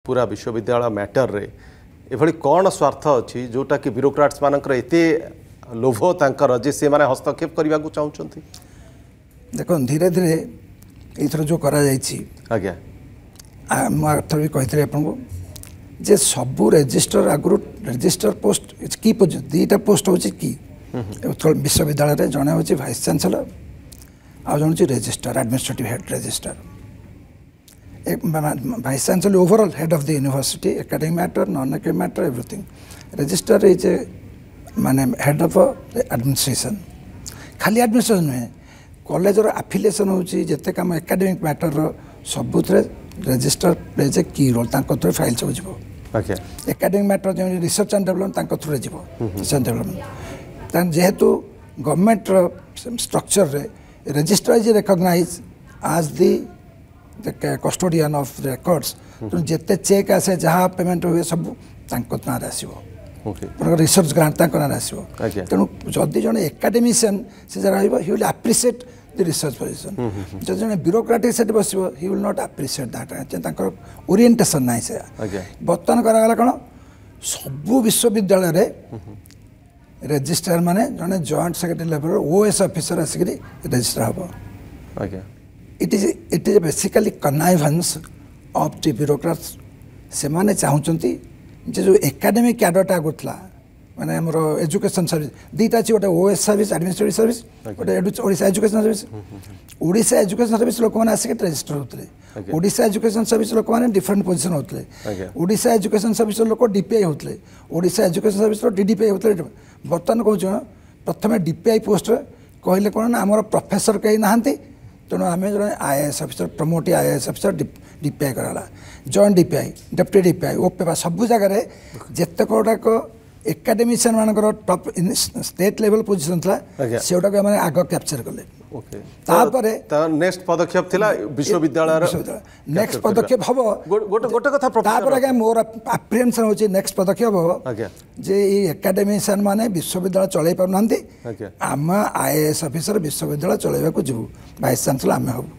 पूरा विश्वविद्यालय मैटर रे एभली कौन स्वार्थ अच्छी जोटा कि ब्यूरोक्राट्स मानकर एते लोभ तांकर जे से माने हस्तक्षेप करने को चाहते। देखो धीरे धीरे एथर जो करा जायछि आज्ञा मुझे भी कही आपको जे सबू रेजिस्टर आगु रेजिस्टर पोस्ट की दुईटा पोस्ट हूँ कि विश्वविद्यालय जड़े हूँ भाइस चांसलर आ जन हूँ register administrative head register vice chancellor overall head of the university academic matter non academic matter everything register is a माने हेड ऑफ एडमिनिस्ट्रेशन खाली एडमिनिस्ट्रेशन नुहे कॉलेजर एफिलिएशन होची जेते काम एकेडमिक मैटर सबुथ register plays a key role through file सब जीव एकेडमिक मैटर जो रिसर्च एंड डेवलपमेंट थ्रू जीव रिसर्च एंड डेवलपमेंट जेहेतु गवर्नमेंट स्ट्रक्चर रे register is recognize as the custodian of records जेते चेक आसे जहाँ पेमेंट हुए सब ना आसो रिसर्च ग्रांट आसो तेणु जदि जन एकाडेमिशियन से जहाँ he will appreciate the research position जो जन ब्यूरोक्रेटिक से बस he will not appreciate that orientation ना से बर्तमान करागला कौन सबू विश्वविद्यालय रे रेजिस्ट्रार माने जन joint secretary level OS officer आसिक रेजिस्ट्रार हम it is basically connivance of the bureaucrats से माने चाहूँगी जो एकेडमिक कैडरटा आगुला माने हमर एजुकेशन सर्विस दीटा अच्छी गोटे ओएस सर्विस एडमिनिस्ट्रेटिव सर्विस गोटे Odisha education service Odisha education service लोक मैंने आसिक रेजिस्टर होते ओडिशा एजुकेशन सर्विस लोक मैंने डिफरेंट पोजिशन होते ओडिशा एजुकेशन सर्विस लोक डीपीआई होते ओडिशा एजुकेशन सर्विस डीडीपीआई होते बर्तमान कहूँ प्रथम डीपीआई पोस्ट कहले कौन ना आम प्रोफेसर कहीं नहांती तेणु आम जो IAS officer promote IAS officer DPI कराला joint DPI deputy DPI OPEPA सब जगह जिते गुड़ाक एकाडेमिशियन मानकर टॉप स्टेट लेवल पोजीशन था से गुड़ाक आग कैप्चर कले नेक्स्ट पदक्षेप थिला विश्वविद्यालय नेक्स्ट पदक्षेप हम गोटे कथा मोर एप्रिहेंशन होची नेक्स्ट पदक्षेप हम जे एकाडेमिशियन माने विश्वविद्यालय चलाई पारनांती आम आईएएस ऑफिसर विश्वविद्यालय चलाइबा को जीवु वाइस चांसलर आम हबु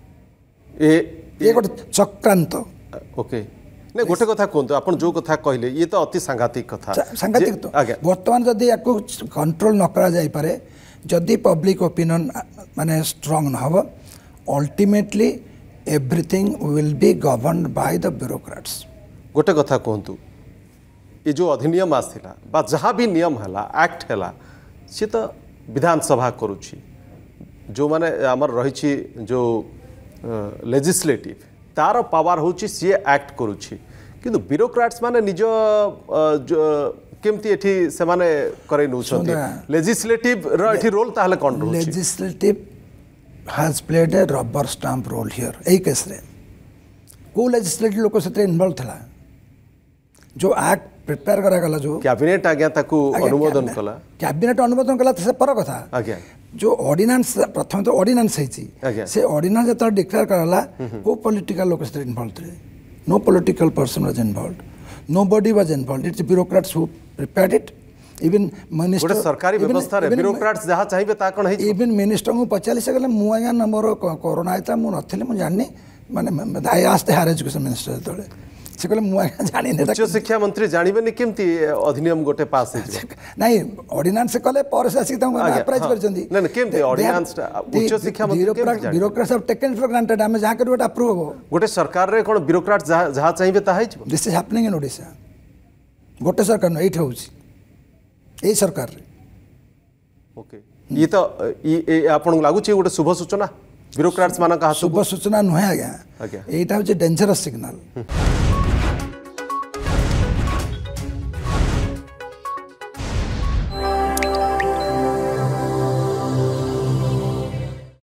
ये गोटे चक्रांत ओके नहीं गोटे कथा कहतु आप जो कथा कहले ये तो अति सांघातिक कथा सांघातिक तो बर्तमान जदि या कंट्रोल न करा जाई पारे जदि पब्लिक ओपिनियन माने स्ट्रांग न हो ultimately everything will be governed by the bureaucrats गोटे कथा कहतु ये जो अधिनियम आसला बा जहाँ भी नियम है एक्ट है सी तो विधानसभा करुच्ची जो माने आमर रही जो लेजिस्लेटिव तार पावर होची सी एक्ट करुच्ची किंतु ब्यूरोक्रेट्स माने निज केमती एठी से माने करे नउछंती लेजिस्लेटिव रो एठी रोल ताहले कोन role legislative has played a rubber stamp role here एई केस रे को लेजिस्लेटिव लोक सेते इन्वॉल्व थला जो एक्ट प्रिपेयर करा गला जो कैबिनेट आज्ञा ताकू अनुमोदन कला कैबिनेट अनुमोदन कला से पर कथा आज्ञा जो ऑर्डिनेंस प्रथम तो ऑर्डिनेंस है से ऑर्डिनेंस जो डिक्लेयर कराला को पॉलिटिकल लोक से इन्वॉल्व थे no political person was involve nobody was involved it's bureaucrats who prepared it even minister सरकारी व्यवस्था रे ब्यूरोक्रेट्स जहाँ चाहिए ता कोन है even minister को पचाली से गले मु आया नंबर कोरोना आइता मु नथिले मु जाननी माने I asked higher education minister तळे से कहले मु आया जानि ने उच्च शिक्षा मंत्री जानिबेनी केमती अधिनियम गोटे पास है नहीं ऑर्डिनेंस कले पर से आसी ता अप्राइज करजंदी नहीं केमती ऑर्डिनेंस उच्च शिक्षा मंत्री bureaucrats of taken for granted हम जहाँ करबे अप्रूव हो गोटे सरकार रे कोन ब्यूरोक्रेट्स जहाँ चाहिए ता है this is happening in Odisha गोटे सरकार न एठी होउची ए सरकार रे ओके ये तो ये आपन लागू छी गोटे शुभ सूचना ब्यूरोक्रेट्स मानका शुभ सूचना नुहे आज्ञा एटा होची डेंजरस सिग्नल